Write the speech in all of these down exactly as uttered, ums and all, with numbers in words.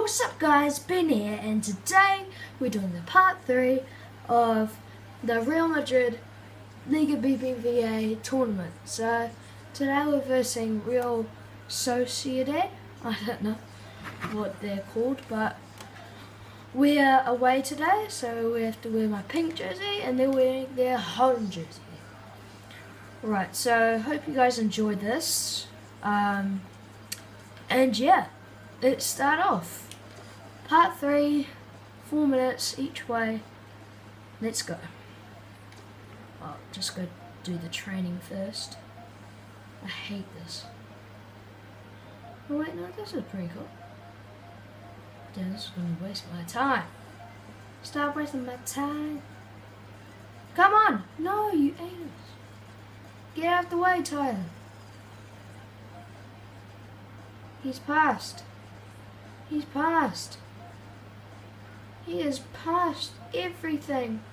Yo, what's up guys, Ben here, and today we're doing the part three of the Real Madrid Liga B B V A tournament. So today we're versing Real Sociedad. I don't know what they're called, but we're away today, so we have to wear my pink jersey and they're wearing their home jersey. Right, so hope you guys enjoyed this. Um, and yeah. Let's start off. Part three, four minutes each way. Let's go. I'll just go do the training first. I hate this. Oh wait, no, this is pretty cool. Damn, this is gonna waste my time. Stop wasting my time. Come on! No, you anus. Get out of the way, Tyler. He's passed. He's passed. He has passed everything.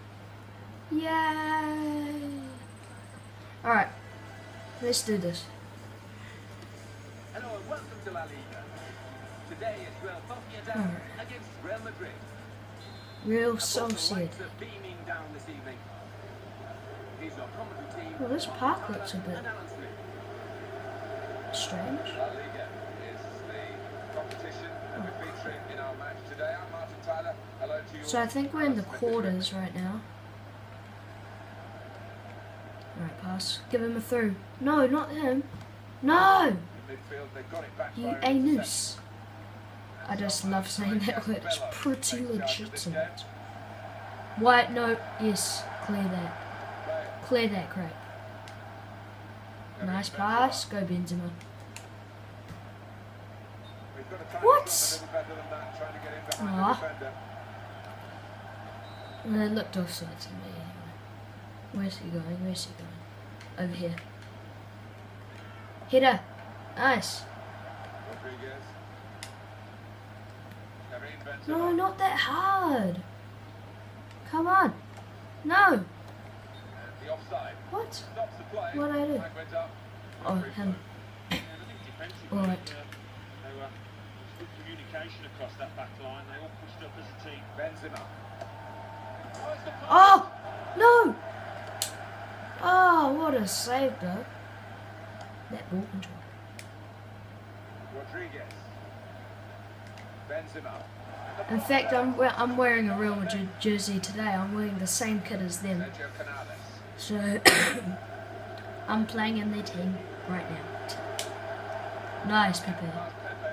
Yay! Alright, let's do this. Hello and welcome to La Liga. Today is Real Sociedad Right. against Real Madrid. Real Of course, the Sociedad. lights are beaming down this evening. Here's your commentary team. Well, this park looks a bit And Alan Smith. strange. La Liga is the competition that we're featuring in our match today. I'm Martin Tyler. Hello to you. So I think we're in the quarters right now. Alright, pass. Give him a through. No, not him. No! Midfield, they've got it back You by anus. I just love saying that word. It's pretty legitimate. White, no, yes. Clear that. Clear that crap. Nice pass. Go Benzema. What? Aw. Well, it looked offside to me anyway. Where's he going? Where's he going? Over here. Header. Nice. No, not that hard. Come on. No. What? What did I do? Oh, him. Alright. Communication across that back line. They all pushed up as a team. Benzema. Oh! No! Oh, what a save though. That ball control. Rodriguez. Benzema. In fact, I'm we I'm wearing a Real Madrid jersey today. I'm wearing the same kit as them. Sergio Canales. So I'm playing in their team right now. Nice, Pepe. Past Pepe.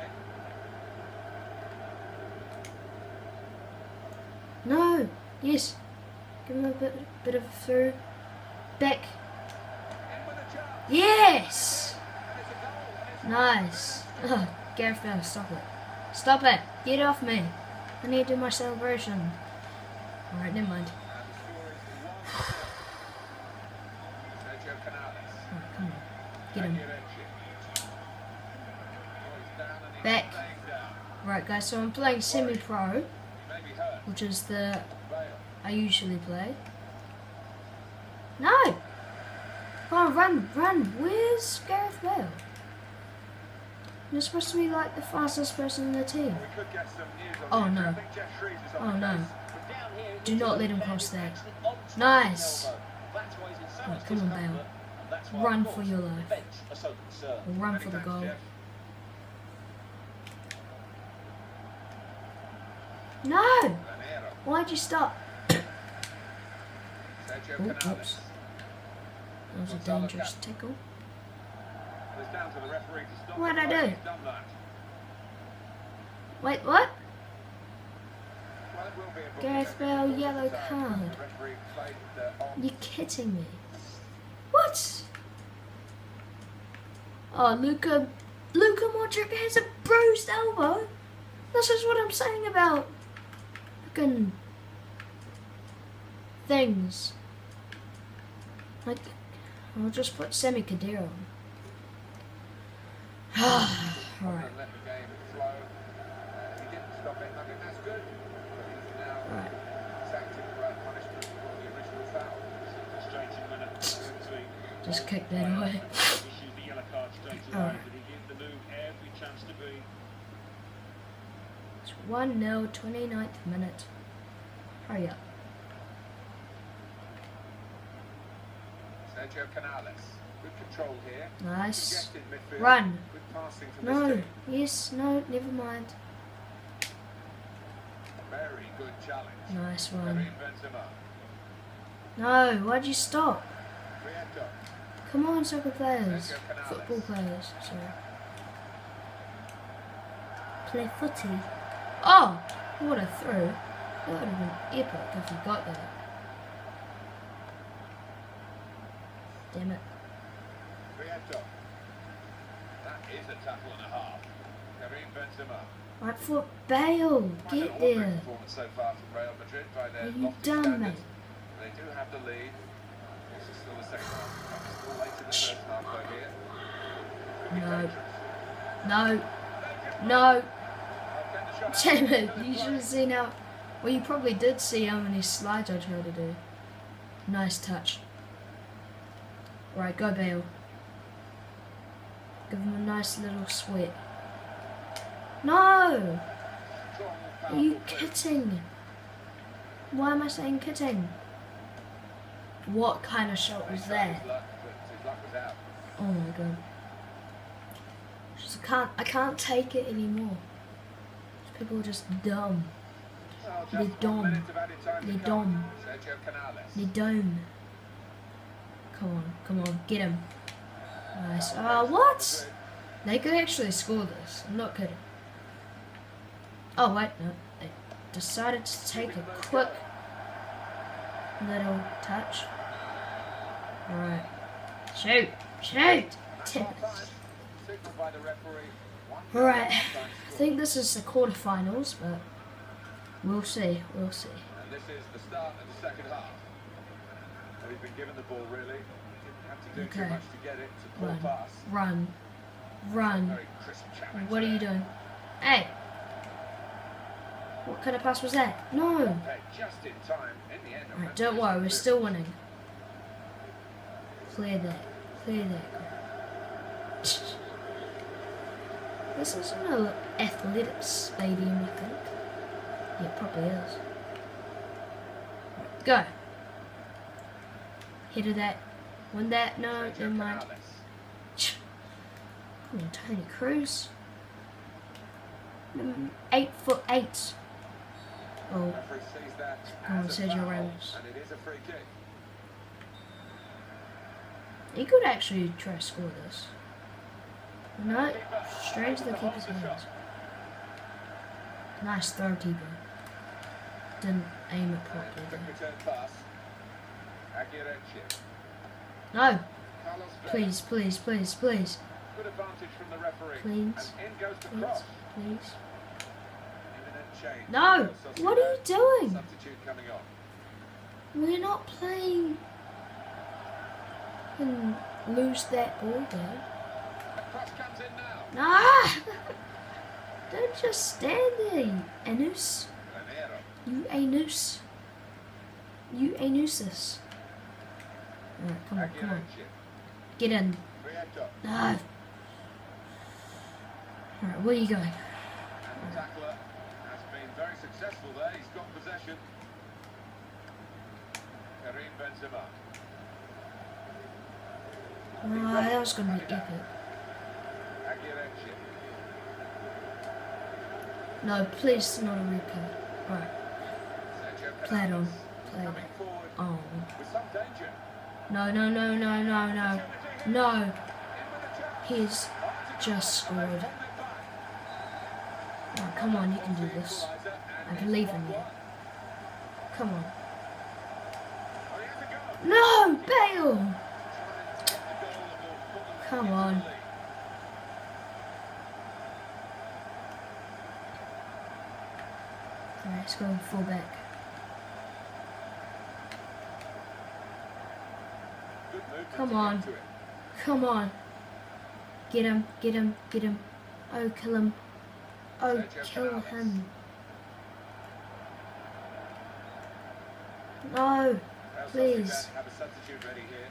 No. Yes. Give him a bit bit of a through. Back. In with a chance. Yes. And it's a goal. And it's Nice. Ugh, Gareth Bale, stop it. Stop it. Get off me. I need to do my celebration. Alright, never mind. Sergio Canales. Alright, come on. Get him. Back. Back. Right, guys, so I'm playing semi-pro, which is the I usually play. No! Come on, run, run. Where's Gareth Bale? You're supposed to be like the fastest person in the team. Oh no. Oh no. Do not let him cross that. Nice. Right, come on, Bale. Run for your life. Or run for the goal. No! Why'd you stop? Oh, oops. That was a dangerous tackle. What'd I do? Wait, what? Gareth Bale, yellow card. You're kidding me. What? Oh, Luka, Luka Modric has a bruised elbow. This is what I'm saying about fucking things. Like, I'll just put Semi Khedira on. Alright. Right. Just kick that away. Alright. It's one nil, twenty-ninth minute. Hurry up. Sergio Canales. Good control here. Nice. Congested midfield. Run. Good passing from No. this team. Yes, no, never mind. Very good challenge. Nice one. Karim Benzema. No, why'd you stop? Prieto. Come on, soccer players. Sergio Canales. Football players, sorry. Play footy. Oh! What a throw. That would have been epic if you got that. Damn it. Prieto. That is a tackle and a half. Karim Benzema. Right foot, Bale! Quite Get an ordinary there! performance so far from Real Madrid by their Are you lofty done, standards. mate? They do have the lead. This is still the second half. It's still late in the first half though here. No. Dangerous. No. No! I'll send the shot out. Damn it, you should have seen how... Well, you probably did see how many slides I tried to do. Nice touch. Right, go Bale. Give him a nice little sweat. No! Strong, Are you powerful move. kidding? Why am I saying kidding? What kind of shot was He tried that? his luck, but his luck was out. Oh my god. Just can't I can't take it anymore. People are just dumb. Well, just They're one dumb. minute of added time to They're come. dumb. Sergio Canales. They dumb. Come on, come on, get him. Nice. Ah, what? They could actually score this. I'm not kidding. Oh wait, no. They decided to take a quick little touch. Alright. Shoot! Shoot! Damn it. Signaled by the referee. One Alright. time I think this is the quarterfinals, but we'll see. We'll see. And this is the start of the second half. Well, he's been given the ball really. Didn't have to do Okay. too much to get it. It's a poor Run. pass. Run. Run. Very crisp challenge. What are you there. doing? Hey! What kind of pass was that? No! Okay, just in time. In the end, Alright, don't worry, we're still winning. Clear that. Clear that. This is an athletics stadium, I think. Yeah, it probably is. Right, go. Hit of that. Win that. No, Sergio never mind. Canales. Come on, Tony Cruz. Mm, Eight foot eight. Oh, Referee sees that Come on, as a Sergio foul, Ramos. and it is a free kick. he could actually try to score this. No, straight to the keeper's hands. Nice throw, keeper. Didn't aim it properly. Quick return pass. Aguirre. No, Carlos Vela. please, please, please, please, Good advantage from the referee. Please. And in goes the please, cross. please. Imminent change. No, what are you doing? Substitute coming on. We're not playing. And lose that ball, Dad. Cross comes in now. Nah! Don't just stand there, you anus. Raniero. You anus. You anuses. Alright, come on, come on. Aguirre. Get in. Prieto. No. Alright, where are you going? And the tackler has been very successful there. He's got possession. Karim Benzema. Oh, that was going to be epic. Aguirre. No, please, not a red card. Alright, Sergio play it on. Canales. Play it Coming forward on. with some danger. Oh. No, no, no, no, no, no. No. In with a chance. He's just scored. Oh, come on, you can do this. I believe in you. Come on. No, Bale! Come on. Alright, let's go full back. Come on. Come on. Get him, get him, get him. Oh, kill him. Oh, kill him. No, please. Have a substitute ready here.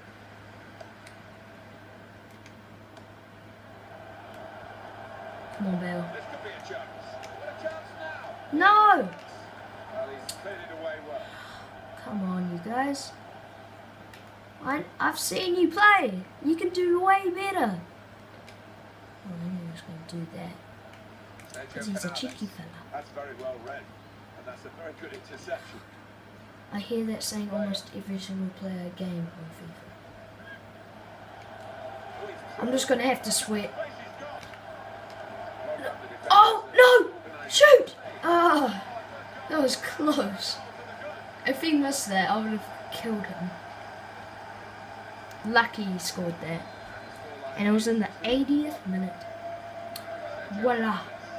Come on, Bale. This could be a chance. What a chance now. No! Well, he's cleared it away well. Come on, you guys. I, I've seen you play. You can do way better. Oh, I'm just going to do that. Because he's a cheeky fella. That's very well read, and that's a very good interception. I hear that saying almost every single player game on FIFA. I'm just going to have to sweat. Oh, no! Shoot! Ah, oh, that was close. If he missed that, I would have killed him. Lucky he scored that. And it was in the eightieth minute. Voila.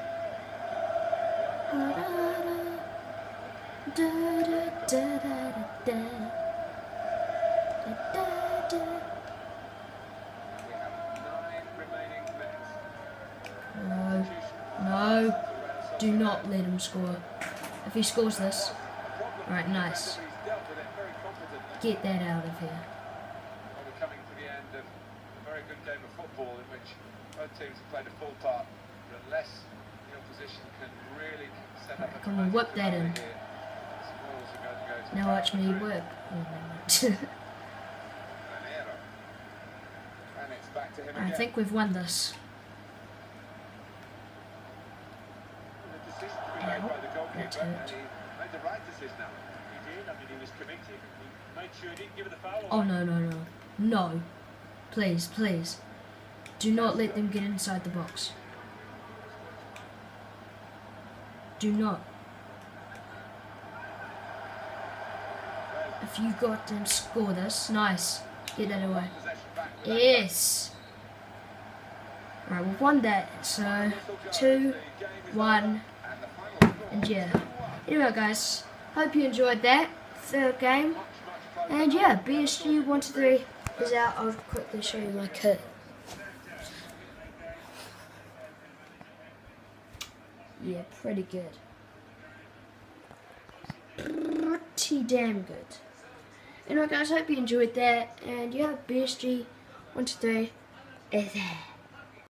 No, no, do not let him score. If he scores this, alright, nice. Get that out of here. Well, we're coming to the end of a very good game of football in which both teams have played a full part, but unless the opposition can really set up a Come on, whip that in. here, spoils are going to go to Now watch me work. Oh, no, no. And it's back to him I again. think we've won this. The decision to be made by the goalkeeper, That's and hurt. he made the right decision now. He did. I mean, he was committed. He made sure he didn't give it the foul. Oh, no, no, no. No. Please, please. Do not let them get inside the box. Do not. If you got them, score this. Nice. Get that away. Possession back with Yes. Right, we've won that. So, two, one, and yeah. Anyway, guys, hope you enjoyed that third game. And yeah, B S G one two three is out. I'll quickly show you my kit. Yeah, pretty good. Pretty damn good. Anyway, guys, hope you enjoyed that. And yeah, B S G one two three is there.